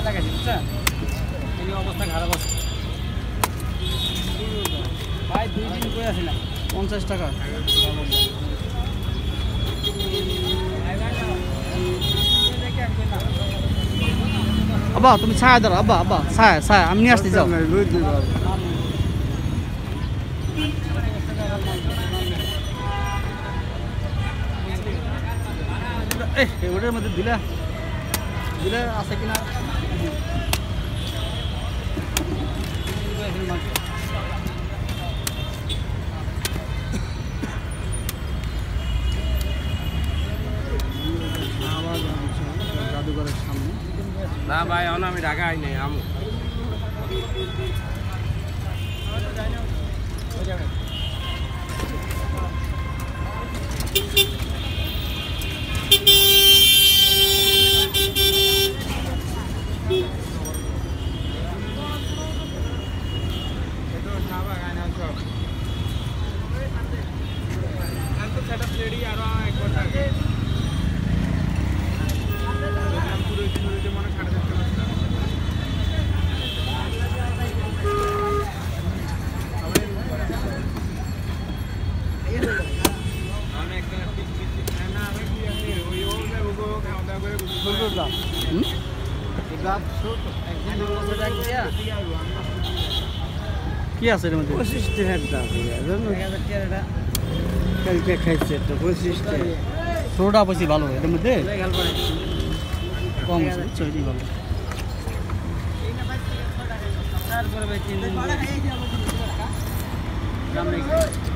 লাগাইছি বুঝছেন এই অবস্থা খারাপ আছে ভাই 2 দিন করে আসিলাম 50 টাকা আব্বা তুমি ছায়া দাও আব্বা আব্বা ছায়া ছায়া আমি নিয়ে আসতে যাও ওটার মধ্যে দিলে দিলে আছে কিনা জাদুঘরের সামনে না ভাই আমি ঢাকা আই নাই আমি কি আছে এর মধ্যে 25 টাকার দাম জানো 1000 টাকা কালকে খাইছে তো 25 টাকা ছোটটা বেশি ভালো এর মধ্যে কম আছে ছোটই ভালো তারপরে ভাই 3 দিন দাম নেই